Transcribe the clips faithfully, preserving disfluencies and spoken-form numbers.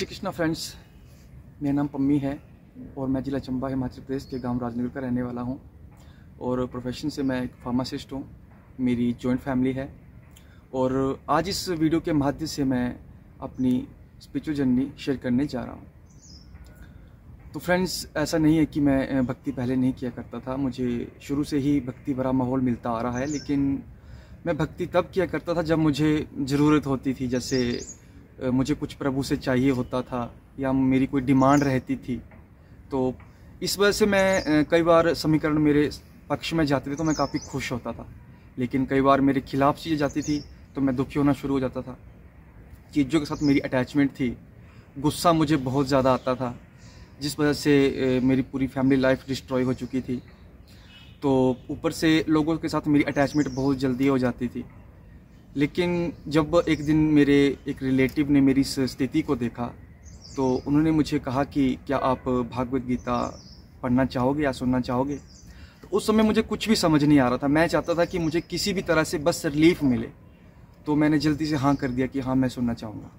Shri Krishna friends, मेरा नाम पम्मी है और मैं जिला चंबा हिमाचल प्रदेश के गांव राजनगर का रहने वाला हूं और प्रोफेशन से मैं एक फार्मासिस्ट हूं। मेरी जॉइंट फैमिली है और आज इस वीडियो के माध्यम से मैं अपनी स्पिरिचुअल जर्नी शेयर करने जा रहा हूं। तो फ्रेंड्स, ऐसा नहीं है कि मैं भक्ति पहले नहीं किया करता था। मुझे शुरू से ही भक्ति भरा माहौल मिलता आ रहा है, लेकिन मैं भक्ति तब किया करता था जब मुझे ज़रूरत होती थी। जैसे मुझे कुछ प्रभु से चाहिए होता था या मेरी कोई डिमांड रहती थी, तो इस वजह से मैं कई बार समीकरण मेरे पक्ष में जाते थे तो मैं काफ़ी खुश होता था, लेकिन कई बार मेरे खिलाफ चीज़ें जाती थी तो मैं दुखी होना शुरू हो जाता था। चीज़ों के साथ मेरी अटैचमेंट थी, गुस्सा मुझे बहुत ज़्यादा आता था, जिस वजह से मेरी पूरी फैमिली लाइफ डिस्ट्रॉय हो चुकी थी। तो ऊपर से लोगों के साथ मेरी अटैचमेंट बहुत जल्दी हो जाती थी। लेकिन जब एक दिन मेरे एक रिलेटिव ने मेरी इस स्थिति को देखा तो उन्होंने मुझे कहा कि क्या आप भागवत गीता पढ़ना चाहोगे या सुनना चाहोगे। तो उस समय मुझे कुछ भी समझ नहीं आ रहा था। मैं चाहता था कि मुझे किसी भी तरह से बस रिलीफ मिले, तो मैंने जल्दी से हाँ कर दिया कि हाँ मैं सुनना चाहूँगा।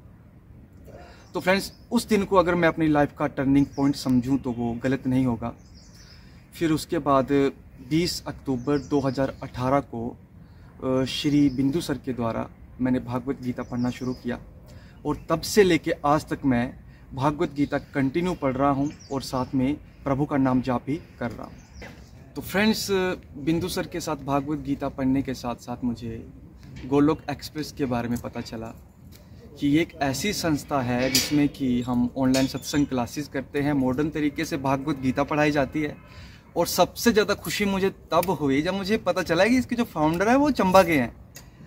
तो फ्रेंड्स, उस दिन को अगर मैं अपनी लाइफ का टर्निंग पॉइंट समझूं तो वो गलत नहीं होगा। फिर उसके बाद बीस अक्टूबर दो हज़ार अठारह को श्री बिंदु सर के द्वारा मैंने भागवत गीता पढ़ना शुरू किया और तब से लेके आज तक मैं भागवत गीता कंटिन्यू पढ़ रहा हूँ और साथ में प्रभु का नाम जाप भी कर रहा हूँ। तो फ्रेंड्स, बिंदु सर के साथ भागवत गीता पढ़ने के साथ साथ मुझे गोलोक एक्सप्रेस के बारे में पता चला कि ये एक ऐसी संस्था है जिसमें कि हम ऑनलाइन सत्संग क्लासेस करते हैं, मॉडर्न तरीके से भागवत गीता पढ़ाई जाती है। और सबसे ज़्यादा खुशी मुझे तब हुई जब मुझे पता चला कि इसके जो फाउंडर है वो चंबा के हैं।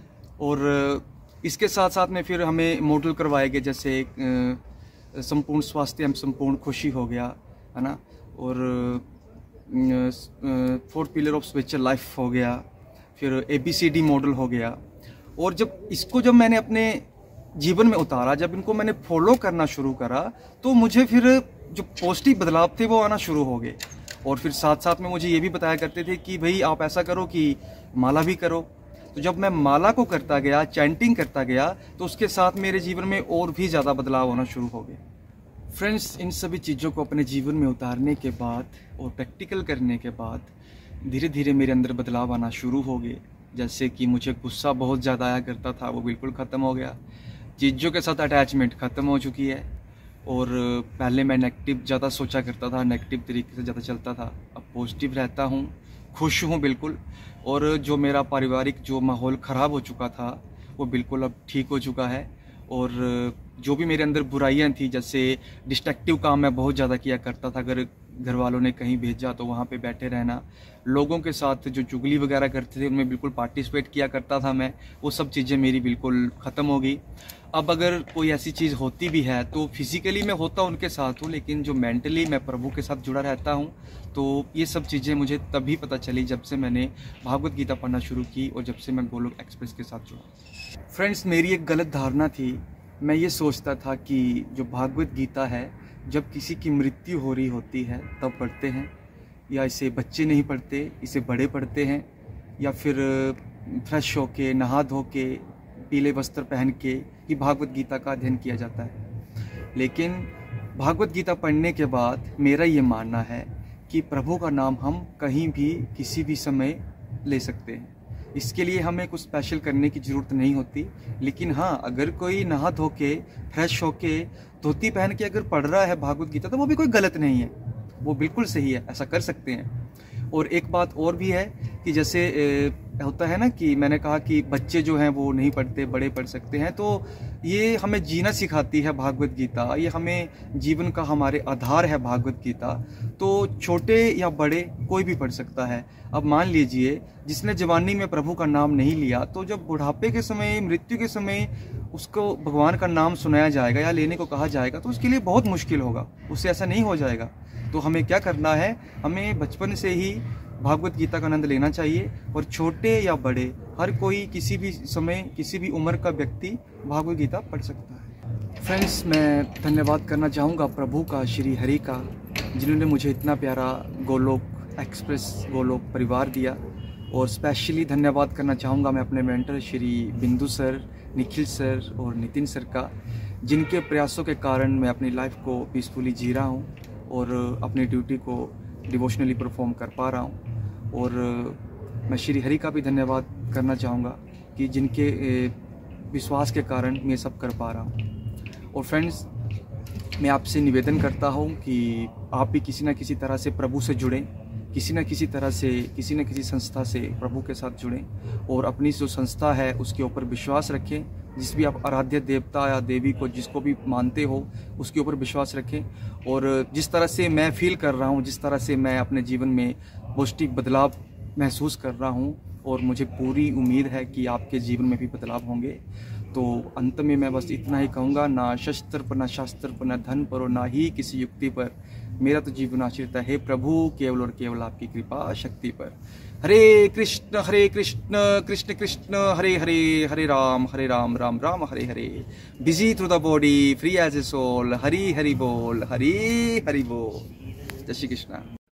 और इसके साथ साथ में फिर हमें मॉडल करवाए गए, जैसे संपूर्ण स्वास्थ्य एवं संपूर्ण खुशी हो गया, है ना, और fourth pillar of spiritual life हो गया, फिर A B C D model हो गया। और जब इसको जब मैंने अपने जीवन में उतारा, जब इनको मैंने फॉलो करना शुरू करा, तो मुझे फिर जो पॉजिटिव बदलाव थे वो आना शुरू हो गए। और फिर साथ साथ में मुझे ये भी बताया करते थे कि भाई आप ऐसा करो कि माला भी करो। तो जब मैं माला को करता गया, चैंटिंग करता गया, तो उसके साथ मेरे जीवन में और भी ज़्यादा बदलाव होना शुरू हो गए। फ्रेंड्स, इन सभी चीज़ों को अपने जीवन में उतारने के बाद और प्रैक्टिकल करने के बाद धीरे धीरे मेरे अंदर बदलाव आना शुरू हो गए। जैसे कि मुझे गुस्सा बहुत ज़्यादा आया करता था, वो बिल्कुल ख़त्म हो गया। चीज़ों के साथ अटैचमेंट ख़त्म हो चुकी है। और पहले मैं नेगेटिव ज़्यादा सोचा करता था, नेगेटिव तरीके से ज़्यादा चलता था। अब पॉजिटिव रहता हूँ, खुश हूँ बिल्कुल। और जो मेरा पारिवारिक जो माहौल ख़राब हो चुका था वो बिल्कुल अब ठीक हो चुका है। और जो भी मेरे अंदर बुराइयां थी, जैसे डिस्ट्रक्टिव काम मैं बहुत ज़्यादा किया करता था। अगर घर वालों ने कहीं भेजा तो वहाँ पे बैठे रहना, लोगों के साथ जो चुगली वगैरह करते थे उनमें बिल्कुल पार्टिसिपेट किया करता था मैं। वो सब चीज़ें मेरी बिल्कुल ख़त्म हो गई। अब अगर कोई ऐसी चीज़ होती भी है तो फिज़िकली मैं होता उनके साथ हूँ, लेकिन जो मेंटली मैं प्रभु के साथ जुड़ा रहता हूँ। तो ये सब चीज़ें मुझे तभी पता चली जब से मैंने भागवत गीता पढ़ना शुरू की और जब से मैं गोलोक एक्सप्रेस के साथ जुड़ा। फ्रेंड्स, मेरी एक गलत धारणा थी। मैं ये सोचता था कि जो भागवत गीता है जब किसी की मृत्यु हो रही होती है तब पढ़ते हैं, या इसे बच्चे नहीं पढ़ते, इसे बड़े पढ़ते हैं, या फिर फ्रेश होके नहा धो के पीले वस्त्र पहन के ही भागवत गीता का अध्ययन किया जाता है। लेकिन भागवत गीता पढ़ने के बाद मेरा ये मानना है कि प्रभु का नाम हम कहीं भी किसी भी समय ले सकते हैं। इसके लिए हमें कुछ स्पेशल करने की ज़रूरत नहीं होती। लेकिन हाँ, अगर कोई नहा धो के फ्रेश होके धोती पहन के अगर पढ़ रहा है भागवत गीता तो वो भी कोई गलत नहीं है, वो बिल्कुल सही है, ऐसा कर सकते हैं। और एक बात और भी है कि जैसे ए, होता है ना कि मैंने कहा कि बच्चे जो हैं वो नहीं पढ़ते, बड़े पढ़ सकते हैं। तो ये हमें जीना सिखाती है भागवत गीता, ये हमें जीवन का हमारे आधार है भागवत गीता। तो छोटे या बड़े कोई भी पढ़ सकता है। अब मान लीजिए जिसने जवानी में प्रभु का नाम नहीं लिया, तो जब बुढ़ापे के समय, मृत्यु के समय उसको भगवान का नाम सुनाया जाएगा या लेने को कहा जाएगा तो उसके लिए बहुत मुश्किल होगा, उससे ऐसा नहीं हो जाएगा। तो हमें क्या करना है, हमें बचपन से ही भागवत गीता का आनंद लेना चाहिए। और छोटे या बड़े हर कोई किसी भी समय, किसी भी उम्र का व्यक्ति भागवत गीता पढ़ सकता है। फ्रेंड्स, मैं धन्यवाद करना चाहूँगा प्रभु का, श्री हरि का, जिन्होंने मुझे इतना प्यारा गोलोक एक्सप्रेस, गोलोक परिवार दिया। और स्पेशली धन्यवाद करना चाहूँगा मैं अपने मेंटर श्री बिंदु सर, निखिल सर और नितिन सर का, जिनके प्रयासों के कारण मैं अपनी लाइफ को पीसफुली जी रहा हूँ और अपनी ड्यूटी को डिवोशनली परफॉर्म कर पा रहा हूँ। और मैं श्री हरि का भी धन्यवाद करना चाहूँगा कि जिनके विश्वास के कारण मैं सब कर पा रहा हूँ। और फ्रेंड्स, मैं आपसे निवेदन करता हूँ कि आप भी किसी न किसी तरह से प्रभु से जुड़ें, किसी न किसी तरह से किसी न किसी संस्था से प्रभु के साथ जुड़ें और अपनी जो संस्था है उसके ऊपर विश्वास रखें। जिस भी आप आराध्य देवता या देवी को जिसको भी मानते हो उसके ऊपर विश्वास रखें। और जिस तरह से मैं फील कर रहा हूँ, जिस तरह से मैं अपने जीवन में पॉजिटिव बदलाव महसूस कर रहा हूँ और मुझे पूरी उम्मीद है कि आपके जीवन में भी बदलाव होंगे। तो अंत में मैं बस इतना ही कहूँगा, ना शस्त्र पर, ना शास्त्र पर, ना धन पर और ना ही किसी युक्ति पर, मेरा तो जीवन आश्रित है प्रभु केवल और केवल आपकी कृपा शक्ति पर। Hare Krishna Hare Krishna Krishna Krishna Hare Hare, Hare Ram Hare Ram Ram Ram Hare Hare. Busy through the body, free as a soul. Hari Hari बोल, हरि हरि बोल। जय श्री कृष्ण।